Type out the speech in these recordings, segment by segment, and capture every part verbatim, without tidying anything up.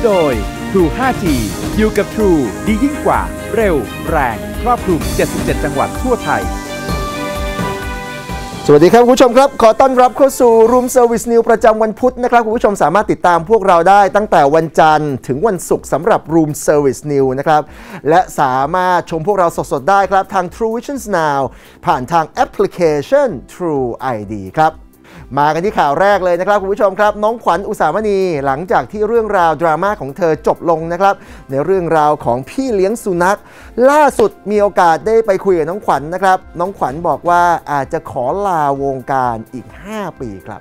โดย True ไฟว์จี อยู่กับ True ดียิ่งกว่าเร็วแรงครอบคลุมเจ็ดสิบเจ็ดจังหวัดทั่วไทยสวัสดีครับคุณผู้ชมครับขอต้อนรับเข้าสู่ Room Service News ประจำวันพุธนะครับคุณผู้ชมสามารถติดตามพวกเราได้ตั้งแต่วันจันทร์ถึงวันศุกร์สำหรับ Room Service News นะครับและสามารถชมพวกเราสดๆได้ครับทาง True Vision Now ผ่านทางแอปพลิเคชัน True ไอ ดี ครับมากันที่ข่าวแรกเลยนะครับคุณผู้ชมครับน้องขวัญอุสามณีหลังจากที่เรื่องราวดราม่าของเธอจบลงนะครับในเรื่องราวของพี่เลี้ยงสุนัขล่าสุดมีโอกาสได้ไปคุยกับน้องขวัญนะครับน้องขวัญบอกว่าอาจจะขอลาวงการอีกห้าปีครับ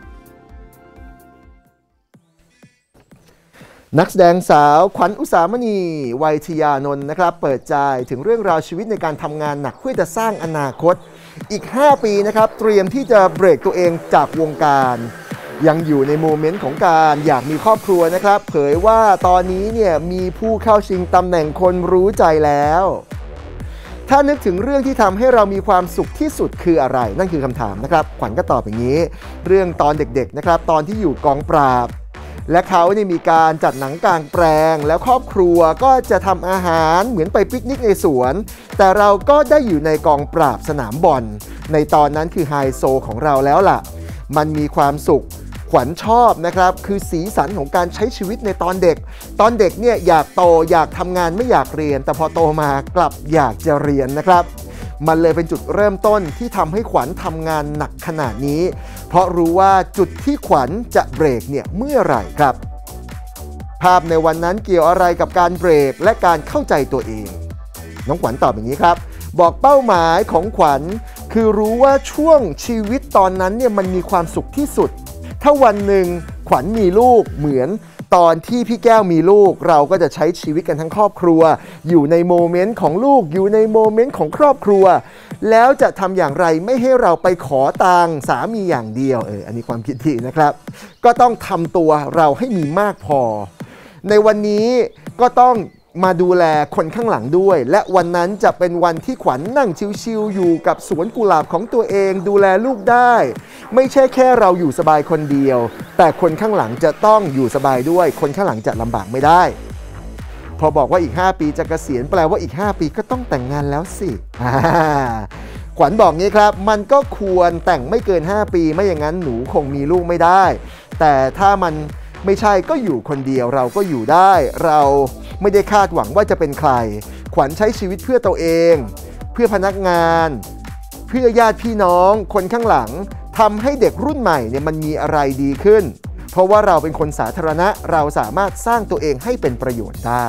นักแสดงสาวขวัญอุสามณีวัยทยานนท์นะครับเปิดใจถึงเรื่องราวชีวิตในการทำงานหนักเพื่อจะสร้างอนาคตอีกห้าปีนะครับเตรียมที่จะเบรกตัวเองจากวงการยังอยู่ในโมเมนต์ของการอยากมีครอบครัวนะครับเผยว่าตอนนี้เนี่ยมีผู้เข้าชิงตำแหน่งคนรู้ใจแล้วถ้านึกถึงเรื่องที่ทำให้เรามีความสุขที่สุดคืออะไรนั่นคือคำถามนะครับขวัญก็ตอบอย่างนี้เรื่องตอนเด็กๆนะครับตอนที่อยู่กองปราบและเขาเนี่ยมีการจัดหนังกลางแปลงแล้วครอบครัวก็จะทำอาหารเหมือนไปปิกนิกในสวนแต่เราก็ได้อยู่ในกองปราบสนามบอลในตอนนั้นคือไฮโซของเราแล้วล่ะมันมีความสุขขวัญชอบนะครับคือสีสันของการใช้ชีวิตในตอนเด็กตอนเด็กเนี่ยอยากโตอยากทำงานไม่อยากเรียนแต่พอโตมากลับอยากจะเรียนนะครับมันเลยเป็นจุดเริ่มต้นที่ทำให้ขวัญทำงานหนักขนาดนี้เพราะรู้ว่าจุดที่ขวัญจะเบรกเนี่ยเมื่อไหร่ครับภาพในวันนั้นเกี่ยวอะไรกับการเบรกและการเข้าใจตัวเองน้องขวัญตอบอย่างนี้ครับบอกเป้าหมายของขวัญคือรู้ว่าช่วงชีวิตตอนนั้นเนี่ยมันมีความสุขที่สุดถ้าวันหนึ่งขวัญมีลูกเหมือนตอนที่พี่แก้วมีลูกเราก็จะใช้ชีวิตกันทั้งครอบครัวอยู่ในโมเมนต์ของลูกอยู่ในโมเมนต์ของครอบครัวแล้วจะทำอย่างไรไม่ให้เราไปขอตังค์สามีอย่างเดียวเอออันนี้ความคิดที่นะครับก็ต้องทำตัวเราให้มีมากพอในวันนี้ก็ต้องมาดูแลคนข้างหลังด้วยและวันนั้นจะเป็นวันที่ขวัญนั่งชิวๆอยู่กับสวนกุหลาบของตัวเองดูแลลูกได้ไม่ใช่แค่เราอยู่สบายคนเดียวแต่คนข้างหลังจะต้องอยู่สบายด้วยคนข้างหลังจะลำบากไม่ได้พอบอกว่าอีกห้าปีจะเกษียณแปลว่าอีกห้าปีก็ต้องแต่งงานแล้วสิขวัญบอกงี้ครับมันก็ควรแต่งไม่เกินห้าปีไม่อย่างนั้นหนูคงมีลูกไม่ได้แต่ถ้ามันไม่ใช่ก็อยู่คนเดียวเราก็อยู่ได้เราไม่ได้คาดหวังว่าจะเป็นใครขวัญใช้ชีวิตเพื่อตัวเองเพื่อพนักงานเพื่อญาติพี่น้องคนข้างหลังทำให้เด็กรุ่นใหม่เนี่ยมันมีอะไรดีขึ้นเพราะว่าเราเป็นคนสาธารณะเราสามารถสร้างตัวเองให้เป็นประโยชน์ได้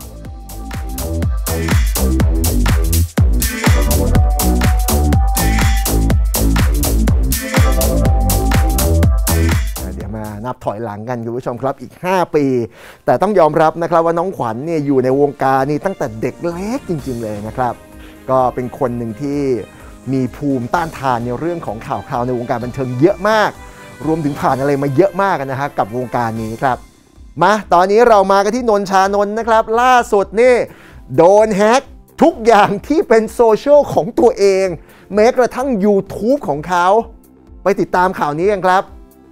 นับถอยหลังกันคุณผู้ชมครับอีกห้าปีแต่ต้องยอมรับนะครับว่าน้องขวัญเนี่ยอยู่ในวงการนี่ตั้งแต่เด็กเล็กจริงๆเลยนะครับก็เป็นคนหนึ่งที่มีภูมิต้านทานในเรื่องของข่าวคราวในวงการบันเทิงเยอะมากรวมถึงผ่านอะไรมาเยอะมากนะฮะกับวงการนี้ครับมาตอนนี้เรามากันที่นนชานนท์นะครับล่าสุดนี่โดนแฮกทุกอย่างที่เป็นโซเชียลของตัวเองแม้กระทั่ง YouTube ของเขาไปติดตามข่าวนี้กันครับ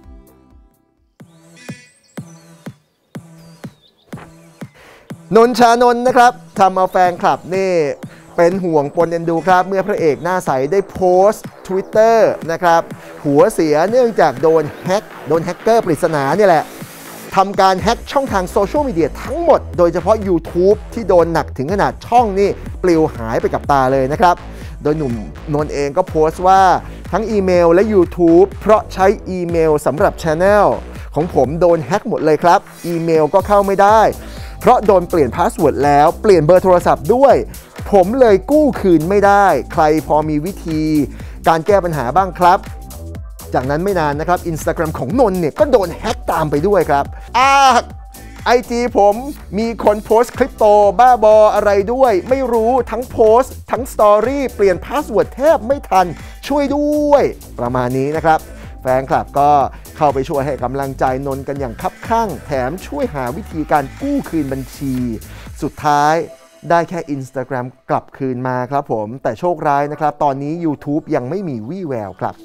นนชานนท์นะครับทำเอาแฟนคลับนี่เป็นห่วงปนเอ็นดูครับเมื่อพระเอกหน้าใสได้โพสต์ Twitter นะครับหัวเสียเนื่องจากโดนแฮกโดนแฮกเกอร์ปริศนาเนี่ยแหละทำการแฮกช่องทางโซเชียลมีเดียทั้งหมดโดยเฉพาะ YouTube ที่โดนหนักถึงขนาดช่องนี่ปลิวหายไปกับตาเลยนะครับโดยหนุ่มนนท์เองก็โพสต์ว่าทั้งอีเมลและ YouTube เพราะใช้อีเมลสำหรับ Channel ของผมโดนแฮกหมดเลยครับอีเมลก็เข้าไม่ได้เพราะโดนเปลี่ยนพาสเวิร์ดแล้วเปลี่ยนเบอร์โทรศัพท์ด้วยผมเลยกู้คืนไม่ได้ใครพอมีวิธีการแก้ปัญหาบ้างครับจากนั้นไม่นานนะครับ Instagram ของนนท์เนี่ยก็โดนแฮ็กตามไปด้วยครับอ้าไอจีผมมีคนโพสต์คริปโตบ้าบออะไรด้วยไม่รู้ทั้งโพสต์ทั้งสตอรี่เปลี่ยนพาสเวิร์ดแทบไม่ทันช่วยด้วยประมาณนี้นะครับแฟนคลับก็เข้าไปช่วยให้กำลังใจนนท์กันอย่างคับคั่งแถมช่วยหาวิธีการกู้คืนบัญชีสุดท้ายได้แค่ Instagram กลับคืนมาครับผมแต่โชคร้ายนะครับตอนนี้ YouTube ยังไม่มีวี่แววครับ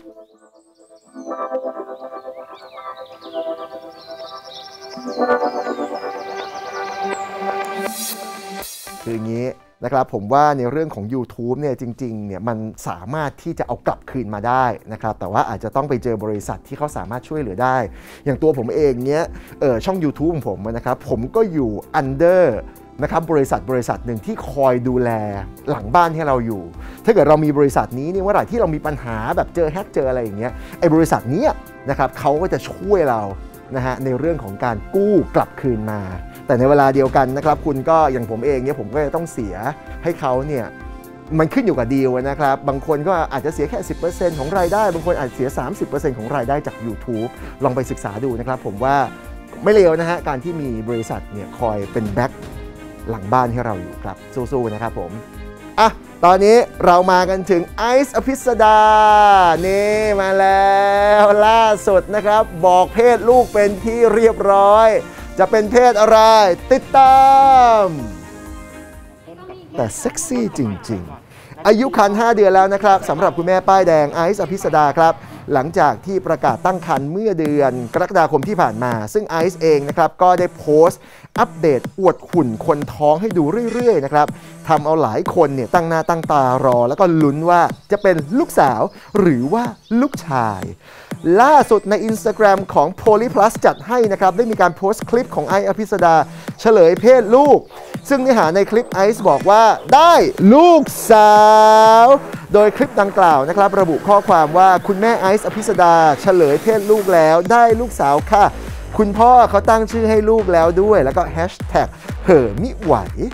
คืออย่างนี้นะครับผมว่าในเรื่องของ YouTube เนี่ยจริงๆเนี่ยมันสามารถที่จะเอากลับคืนมาได้นะครับแต่ว่าอาจจะต้องไปเจอบริษัทที่เขาสามารถช่วยเหลือได้อย่างตัวผมเองเนี้ยเออช่อง YouTube ของผมนะครับผมก็อยู่ under นะครับบริษัทบริษัทหนึ่งที่คอยดูแลหลังบ้านให้เราอยู่ถ้าเกิดเรามีบริษัทนี้เนี่ยเมื่อไหร่ที่เรามีปัญหาแบบเจอแฮกเจออะไรอย่างเงี้ยไอ้บริษัทนี้นะครับเขาก็จะช่วยเรานะฮะในเรื่องของการกู้กลับคืนมาแต่ในเวลาเดียวกันนะครับคุณก็อย่างผมเองเนี่ยผมก็จะต้องเสียให้เขาเนี่ยมันขึ้นอยู่กับดีลนะครับบางคนก็อาจจะเสียแค่ สิบเปอร์เซ็นต์ ของรายได้บางคนอาจเสีย สามสิบเปอร์เซ็นต์ ของรายได้จาก YouTube ลองไปศึกษาดูนะครับผมว่าไม่เลวนะฮะการที่มีบริษัทเนี่ยคอยเป็นแบ็คหลังบ้านให้เราอยู่ครับสู้ๆนะครับผมอ่ะตอนนี้เรามากันถึงไอซ์อภิสดานี่มาแล้วล่าสุดนะครับบอกเพศลูกเป็นที่เรียบร้อยจะเป็นเพศอะไรติดตามแต่เซ็กซี่จริงๆอายุครรภ์ห้าเดือนแล้วนะครับสำหรับคุณแม่ป้ายแดงไอซ์อภิสดาครับหลังจากที่ประกาศตั้งครรภ์เมื่อเดือนกรกฎาคมที่ผ่านมาซึ่งไอซ์เองนะครับก็ได้โพสต์อัปเดตอวดหุ่นคนท้องให้ดูเรื่อยๆนะครับทำเอาหลายคนเนี่ยตั้งหน้าตั้งตารอแล้วก็ลุ้นว่าจะเป็นลูกสาวหรือว่าลูกชายล่าสุดใน Instagram ของ Polyplus จัดให้นะครับได้มีการโพสต์คลิปของไอซ์อภิสดาเฉลยเพศลูกซึ่งเนื้อหาในคลิปไอซ์บอกว่าได้ลูกสาวโดยคลิปดังกล่าวนะครับระบุข้อความว่าคุณแม่ไอซ์อภิสดาเฉลยเพศลูกแล้วได้ลูกสาวค่ะคุณพ่อเขาตั้งชื่อให้ลูกแล้วด้วยแล้วก็แฮชแท็กเห่อมิไหว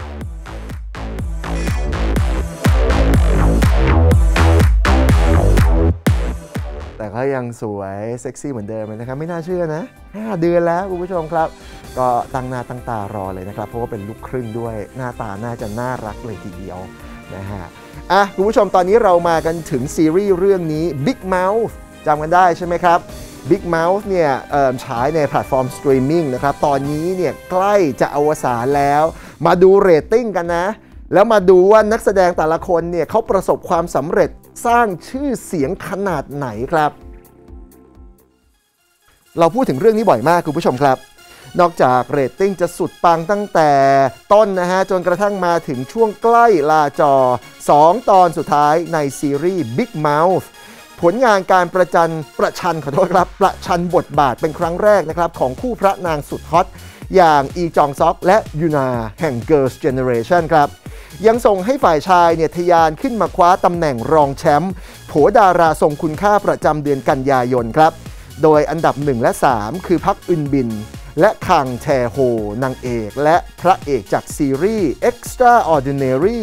แต่ก็ยังสวยเซ็กซี่เหมือนเดิมเลยนะครับไม่น่าเชื่อนะห้าเดือนแล้วคุณผู้ชมครับก็ตั้งหน้าตั้งตารอเลยนะครับเพราะว่าเป็นลูกครึ่งด้วยหน้าตาน่าจะน่ารักเลยทีเดียวนะฮะอ่ะคุณผู้ชมตอนนี้เรามากันถึงซีรีส์เรื่องนี้ Big Mouth จำกันได้ใช่ไหมครับ Big Mouth เนี่ยฉายในแพลตฟอร์มสตรีมมิ่งนะครับตอนนี้เนี่ยใกล้จะอวสานแล้วมาดูเรตติ้งกันนะแล้วมาดูว่านักแสดงแต่ละคนเนี่ยเขาประสบความสำเร็จสร้างชื่อเสียงขนาดไหนครับเราพูดถึงเรื่องนี้บ่อยมากคุณผู้ชมครับนอกจากเรตติ้งจะสุดปังตั้งแต่ต้นนะฮะจนกระทั่งมาถึงช่วงใกล้ลาจอสองตอนสุดท้ายในซีรีส์ Big Mouth ผลงานการประจันประชันขอโทษครับประชันบทบาทเป็นครั้งแรกนะครับของคู่พระนางสุดฮอตอย่างอีจองซอกและยูนาแห่ง Girls' Generation ครับยังส่งให้ฝ่ายชายเนี่ยทะยานขึ้นมาคว้าตำแหน่งรองแชมป์โผดาราทรงคุณค่าประจำเดือนกันยายนครับโดยอันดับหนึ่งและสามคือพักอึนบินและคังแชโฮนางเอกและพระเอกจากซีรีส์ Extraordinary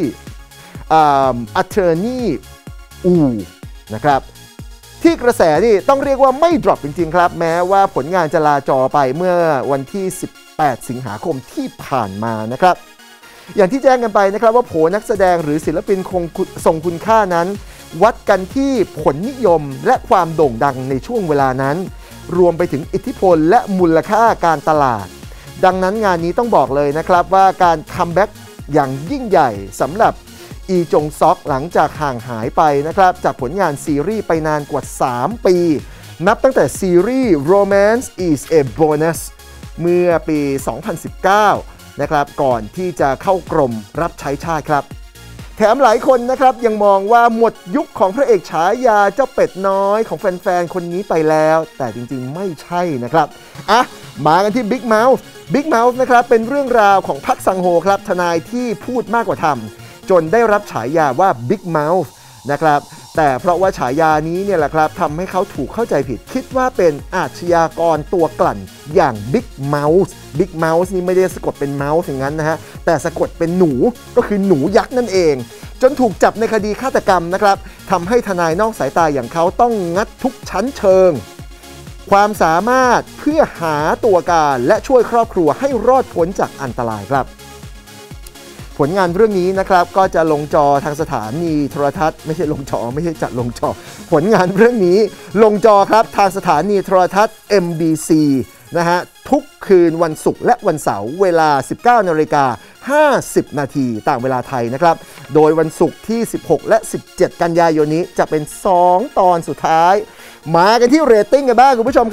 Attorney อูนะครับที่กระแสนี่ต้องเรียกว่าไม่ดรอปจริงๆครับแม้ว่าผลงานจะลาจอไปเมื่อวันที่สิบแปดสิงหาคมที่ผ่านมานะครับอย่างที่แจ้งกันไปนะครับว่าโผนักแสดงหรือศิลปินคงทรงคุณค่านั้นวัดกันที่ผลนิยมและความโด่งดังในช่วงเวลานั้นรวมไปถึงอิทธิพลและมูลค่าการตลาดดังนั้นงานนี้ต้องบอกเลยนะครับว่าการคัมแบ็กอย่างยิ่งใหญ่สำหรับอีจงซอกหลังจากห่างหายไปนะครับจากผลงานซีรีส์ไปนานกว่าสามปีนับตั้งแต่ซีรีส์ Romance is a Bonus เมื่อปี สองพันสิบเก้า นะครับก่อนที่จะเข้ากรมรับใช้ชาติครับแถมหลายคนนะครับยังมองว่าหมดยุคของพระเอกฉายาเจ้าเป็ดน้อยของแฟนๆคนนี้ไปแล้วแต่จริงๆไม่ใช่นะครับอ่ะมากันที่ Big Mouth Big Mouth นะครับเป็นเรื่องราวของพักสังโฮครับทนายที่พูดมากกว่าทำจนได้รับฉายาว่า Big Mouth นะครับแต่เพราะว่าฉายานี้เนี่ยแหละครับทำให้เขาถูกเข้าใจผิดคิดว่าเป็นอาชญากรตัวกลั่นอย่าง Big Mouth Big Mouth นี่ไม่ได้สะกดเป็นเมาส์อย่างนั้นนะฮะแต่สะกดเป็นหนูก็คือหนูยักษ์นั่นเองจนถูกจับในคดีฆาตกรรมนะครับทำให้ทนายนอกสายตาอย่างเขาต้องงัดทุกชั้นเชิงความสามารถเพื่อหาตัวการและช่วยครอบครัวให้รอดพ้นจากอันตรายครับผลงานเรื่องนี้นะครับก็จะลงจอทางสถานีโทรทัศน์ไม่ใช่ลงจอไม่ใช่จัดลงจอผลงานเรื่องนี้ลงจอครับทางสถานีโทรทัศน์ เอ็ม บี ซี นะฮะทุกคืนวันศุกร์และวันเสาร์เวลา สิบเก้านาฬิกาห้าสิบนาทีตามเวลาไทยนะครับโดยวันศุกร์ที่สิบหกและสิบเจ็ดกันยายนนี้จะเป็นสองตอนสุดท้ายมากันที่เรตติ้งกันบ้างคุณผู้ชมครับ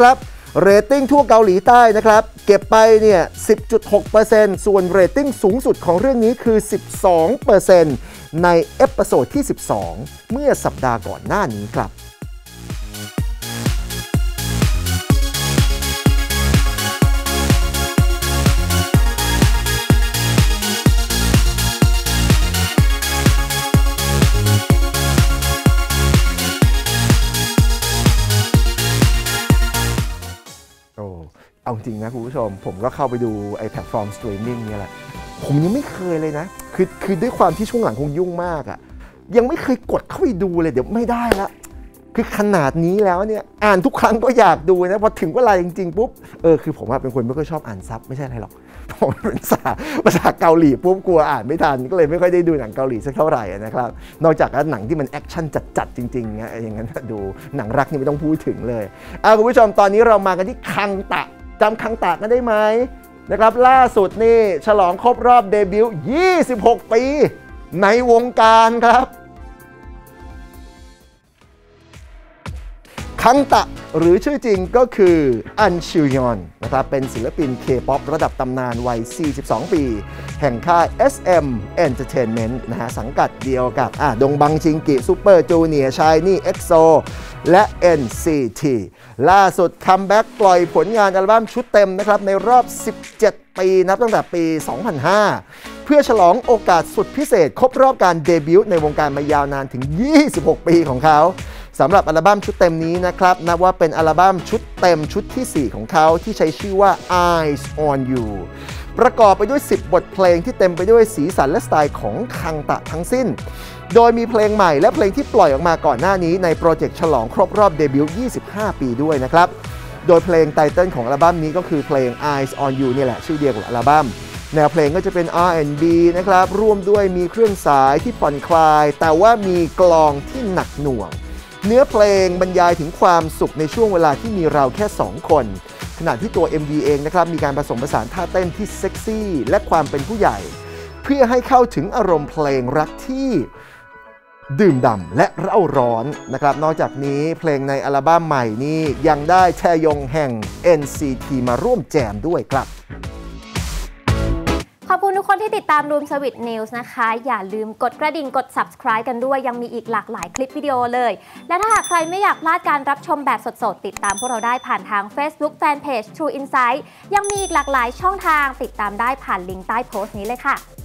เรตติ้งทั่วเกาหลีใต้นะครับเก็บไปเนี่ย สิบจุดหกเปอร์เซ็นต์ ส่วนเรตติ้งสูงสุดของเรื่องนี้คือ สิบสองเปอร์เซ็นต์ ในเอพิโซดที่ สิบสอง เมื่อสัปดาห์ก่อนหน้านี้ครับเอาจริงนะคุณผู้ชมผมก็เข้าไปดูไอ้แพลตฟอร์มสตรีมมิ่งนี่แหละผมยังไม่เคยเลยนะคือคือด้วยความที่ช่วงหลังคงยุ่งมากอะ่ะยังไม่เคยกดเข้าไปดูเลยเดี๋ยวไม่ได้ละคือขนาดนี้แล้วเนี่ยอ่านทุกครั้งก็อยากดูนะพอถึงเวลาจริงๆปุ๊บเออคือผมว่าเป็นคนไม่ค่อยชอบอ่านซับไม่ใช่อะไรหรอกผมเป็นภาษาภาษาเกาหลีปุ๊บกลัวอ่านไม่ทันก็เลยไม่ค่อยได้ดูหนังเกาหลีสักเท่าไหร่นะครับนอกจากหนังที่มันแอคชั่นจัดๆจริงๆนะอย่างนั้นดูหนังรักนี่ไม่ต้องพูดถึงเลยอ่ะคุณผู้ชมตอนนี้เรามากันที่คังตะจำคังตะกันได้ไหมนะครับล่าสุดนี่ฉลองครบรอบเดบิวต์ยี่สิบหกปีในวงการครับคังตะหรือชื่อจริงก็คืออันชิวยอนนะครับเป็นศิลปิน K-POP ระดับตำนานวัย สี่สิบสอง ปี แห่งค่าย เอส เอ็ม Entertainment นะฮะสังกัดเดียวกับอ่ะดงบังชิงกิซูเปอร์จูเนียร์ชายนี่ เอ็กโซ และ เอ็น ซี ที ล่าสุดคัมแบ็กปล่อยผลงานอัลบั้มชุดเต็มนะครับในรอบ สิบเจ็ด ปีนับตั้งแต่ปี สองพันห้า เพื่อฉลองโอกาสสุดพิเศษครบรอบการเดบิวต์ในวงการมายาวนานถึง ยี่สิบหก ปีของเขาสำหรับอัลบั้มชุดเต็มนี้นะครับนับว่าเป็นอัลบั้มชุดเต็มชุดที่ สี่ ของเขาที่ใช้ชื่อว่า Eyes on You ประกอบไปด้วย สิบ บทเพลงที่เต็มไปด้วยสีสันและสไตล์ของคังตะทั้งสิ้นโดยมีเพลงใหม่และเพลงที่ปล่อยออกมาก่อนหน้านี้ในโปรเจกต์ฉลองครบรอบเดบิวต์ ยี่สิบห้า ปีด้วยนะครับโดยเพลงไตเติ้ลของอัลบั้มนี้ก็คือเพลง Eyes on You นี่แหละชื่อเดียวกับอัลบั้มแนวเพลงก็จะเป็น อาร์ แอนด์ บี นะครับร่วมด้วยมีเครื่องสายที่ผ่อนคลายแต่ว่ามีกลองที่หนักหน่วงเนื้อเพลงบรรยายถึงความสุขในช่วงเวลาที่มีเราแค่สองคนขณะที่ตัว เอ็ม วี เองนะครับมีการผสมผสานท่าเต้นที่เซ็กซี่และความเป็นผู้ใหญ่เพื่อให้เข้าถึงอารมณ์เพลงรักที่ดื่มด่ำและเร่าร้อนนะครับนอกจากนี้เพลงในอัลบั้มใหม่นี้ยังได้แชยงแห่ง เอ็น ซี ที มาร่วมแจมด้วยครับขอบคุณทุกคนที่ติดตาม Room Service News นะคะอย่าลืมกดกระดิ่งกด Subscribe กันด้วยยังมีอีกหลากหลายคลิปวิดีโอเลยและถ้าหากใครไม่อยากพลาดการรับชมแบบสดๆติดตามพวกเราได้ผ่านทาง Facebook Fanpage True Insight ยังมีอีกหลากหลายช่องทางติดตามได้ผ่านลิงก์ใต้โพสต์นี้เลยค่ะ